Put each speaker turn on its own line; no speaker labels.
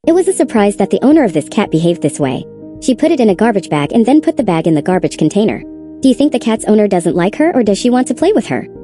It was a surprise that the owner of this cat behaved this way. She put it in a garbage bag and then put the bag in the garbage container. Do you think the cat's owner doesn't like her, or does she want to play with her?